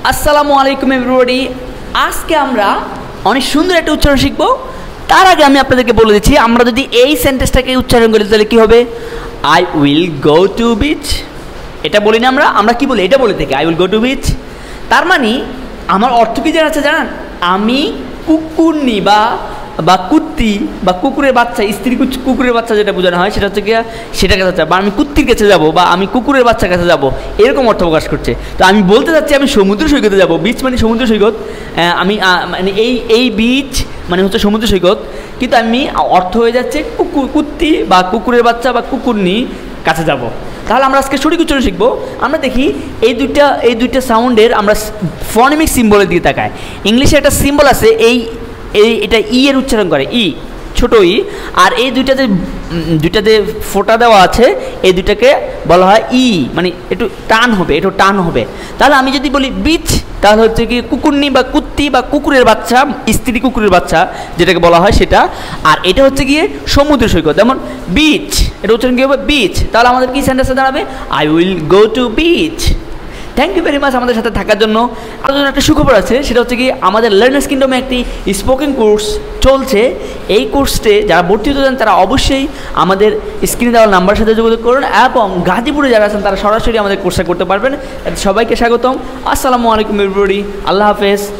আসসালামু আলাইকুম এভরিবডি। আজকে আমরা অনেক সুন্দর একটা উচ্চারণ শিখব। তার আগে আমি আপনাদেরকে বলে দিচ্ছি, আমরা যদি এই সেন্টেন্সটাকে উচ্চারণ করি তাহলে কী হবে? I will go to beach. এটা বলি না আমরা কি বলি? এটা বলে থাকি I will go to beach. তার মানে আমার অর্থ কী জানাচ্ছে জানান? আমি কুকুরনি বা কুত্তি বা কুকুরের বাচ্চা, স্ত্রী কুকুরের বাচ্চা যেটা বোঝানো হয় সেটা হচ্ছে গিয়া সেটা কাছে, বা আমি কুত্তির কাছে যাব বা আমি কুকুরের বাচ্চার কাছে যাব, এরকম অর্থ প্রকাশ করছে। তো আমি বলতে চাচ্ছি আমি সমুদ্র সৈকতে যাব। বিচ মানে সমুদ্র সৈকত, আমি মানে এই বিচ মানে হচ্ছে সমুদ্র সৈকত, কিন্তু আমি অর্থ হয়ে যাচ্ছে কুত্তি বা কুকুরের বাচ্চা বা কুকুরনি কাছে যাব। তাহলে আমরা আজকে সঠিক উচ্চারণ শিখবো। আমরা দেখি এই দুইটা সাউন্ডের আমরা ফনেমিক সিম্বলের দিকে তাকাই। ইংলিশে একটা সিম্বল আছে, এটা ই এর উচ্চারণ করে, ই ছোট ই, আর এই দুইটাতে ফোঁটা দেওয়া আছে, এই দুইটাকে বলা হয় ই, মানে একটু টান হবে। তাহলে আমি যদি বলি বিচ, তাহলে হচ্ছে কি কুকুরনি বা কুত্তি বা কুকুরের বাচ্চা, স্ত্রী কুকুরের বাচ্চা যেটাকে বলা হয় সেটা। আর এটা হচ্ছে গিয়ে সমুদ্র সৈকত, যেমন বিচ, এটা উচ্চারণ কী হবে? বিচ। তাহলে আমাদের কি সেন্টেন্সে দাঁড়াবে? I will go to beach. Thank you very much আমাদের সাথে থাকার জন্য। আমাদের জন্য একটা সুখবর আছে, সেটা হচ্ছে কি আমাদের লার্নার্স কিংডমে একটি স্পোকেন কোর্স চলছে। এই কোর্সে যারা ভর্তি হতে চান তারা অবশ্যই আমাদের স্ক্রিনে দেওয়া নাম্বারের সাথে যোগাযোগ করুন, এবং গাজীপুরে যারা আছেন তারা সরাসরি আমাদের কোর্সটা করতে পারবেন। সবাইকে স্বাগতম। আসসালামু আলাইকুম এভরিবডি। আল্লাহ হাফেজ।